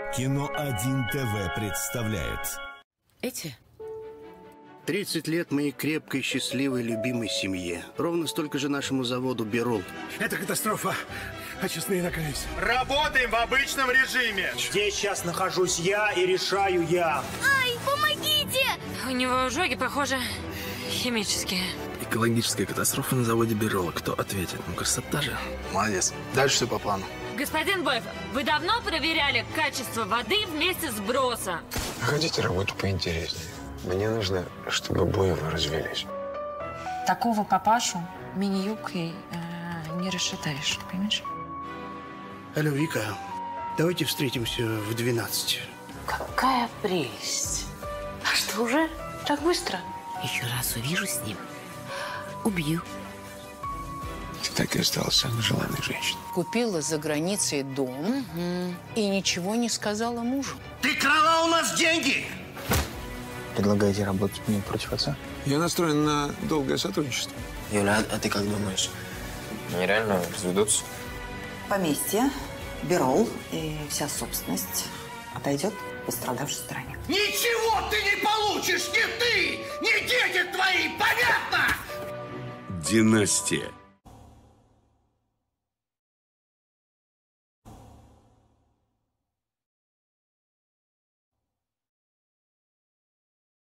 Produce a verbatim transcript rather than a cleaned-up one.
Кино один ТВ представляет. Эти? тридцать лет моей крепкой, счастливой, любимой семье. Ровно столько же нашему заводу «Берол». Это катастрофа. Очистные накрылись. Работаем в обычном режиме. Здесь сейчас нахожусь я и решаю я. Ай, помогите! У него ожоги, похоже, химические. Экологическая катастрофа на заводе «Берол». Кто ответит? Ну, красота же. Молодец. Дальше все по плану. Господин Боев, вы давно проверяли качество воды вместе с бросом? Хотите работу поинтереснее? Мне нужно, чтобы Боевы развелись. Такого папашу мини-юбкой э, не расшатаешь, понимаешь? Алло, Вика, давайте встретимся в двенадцать. Какая прелесть. А что, уже так быстро? Еще раз увижу с ним, убью. Ты так и осталась самой желанной женщиной. Купила за границей дом угу. и ничего не сказала мужу. Ты крала у нас деньги! Предлагаете работать мне против отца? Я настроен на долгое сотрудничество. Юля, а ты как думаешь? Они реально разведутся? Поместье, Берол и вся собственность отойдет пострадавшей стороне. Ничего ты не получишь, ни ты, ни дети твои, понятно? Династия.